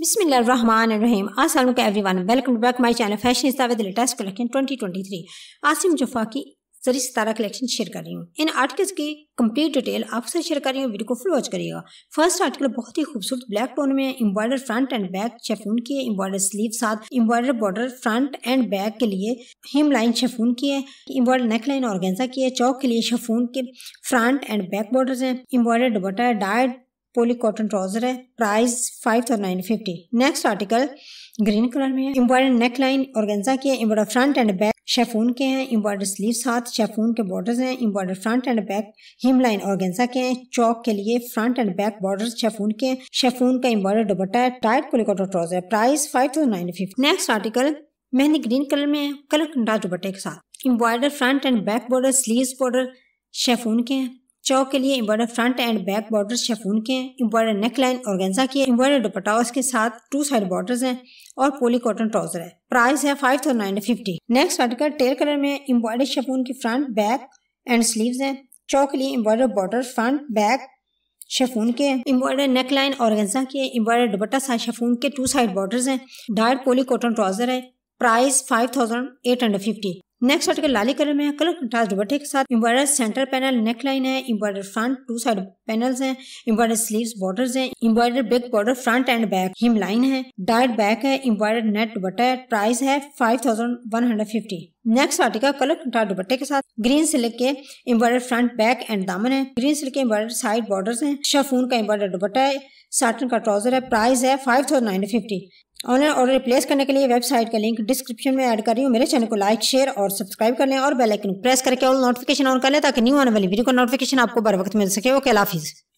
बिस्मिल्लाहिर्रहमानिर्रहीम। अस्सलाम वालेकुम everyone, welcome back my channel fashionista with latest collection 2023। Asim Jofa की जरी सितारा कलेक्शन शेयर कर रही हूँ। इन आर्टिकल्स की कंप्लीट डिटेल आपसे शेयर कर रही हूँ, वीडियो को फुल वॉच करिएगा। फर्स्ट आर्टिकल बहुत ही खूबसूरत ब्लैक टोन में embroider front and back chiffon की है, एम्ब्रॉयडर स्लीव साथ embroider border front and back के लिए हिम लाइन शिफॉन की है, एम्ब्रॉयडर नेक लाइन ऑर्गेन्जा की है, चौक के लिए शिफॉन के फ्रंट एंड बैक बॉर्डर्स हैं, एम्ब्रॉयडर दुपट्टा डाइड पोली कॉटन ट्राउजर है, price 5950। Next article green colour में है, एम्ब्रॉयडर नेक लाइन ऑर्गेन्जा की है, embroider front and back chiffon के हैं, एम्ब्रॉयडर स्लीव साथ शिफॉन के बॉर्डर्स हैं, embroider front and back hem line organza के हैं, चौक के लिए front and back borders chiffon के हैं, शिफॉन का एम्ब्रॉयडर दुपट्टा है, टाइट पोली कॉटन ट्राउजर है, price 5950। Next article mehndi green colour में है, कलर कंट्रास्ट दुपट्टे के साथ, embroider front and back border sleeves border chiffon के हैं, चौक के लिए embroider front and back border chiffon के हैं, एम्ब्रॉयडर नेक लाइन ऑर्गेन्जा की है, एम्ब्रॉयडर दुपट्टा के साथ टू साइड बॉर्डर्स हैं और पोली कॉटन ट्राउजर है, प्राइस है 5950। नेक्स्ट आर्टिकल टेल कलर में एम्ब्रॉयडर शिफॉन की फ्रंट बैक एंड स्लीव्स हैं, चौक के लिए embroider border front back chiffon के हैं, एम्ब्रॉयडर नेक लाइन ऑर्गेन्जा की है, एम्ब्रॉयडर दुपट्टा साथ शिफॉन के टू साइड बॉर्डर्स हैं, डाइड पोली कॉटन ट्राउजर है, प्राइस 5850। नेक्स्ट आर्टिकल लाली कलर में है, कलर कंट्रास्ट दुपट्टे के साथ, embroider centre panel neck line है, embroider front two side panels हैं, एम्ब्रॉयडर स्लीव्स बॉर्डर्स हैं, embroider big border front and back hem line है, डाइड बैक है, एम्ब्रॉयडर नेट दुपट्टा है, प्राइस है 5150। नेक्स्ट आर्टिकल कलर कंट्रास्ट दुपट्टे के साथ, ग्रीन सिल्क के एम्ब्रॉयडर फ्रंट बैक एंड दामन है, ग्रीन सिल्क के एम्ब्रॉयडर साइड बॉर्डर्स हैं, शिफॉन का एम्ब्रॉयडर दुपट्टा है, साटन का ट्राउजर है, प्राइस है 5950। ऑनलाइन ऑर्डर प्लेस करने के लिए वेबसाइट का लिंक डिस्क्रिप्शन में ऐड कर रही हूँ। मेरे चैनल को लाइक शेयर और सब्सक्राइब कर लें और बेल आइकन प्रेस करके ऑल नोटिफिकेशन ऑन कर लें ताकि न्यू आने वाली वीडियो का नोटिफिकेशन आपको बर वक्त मिल सके। ओके, अल्लाह हाफिज़।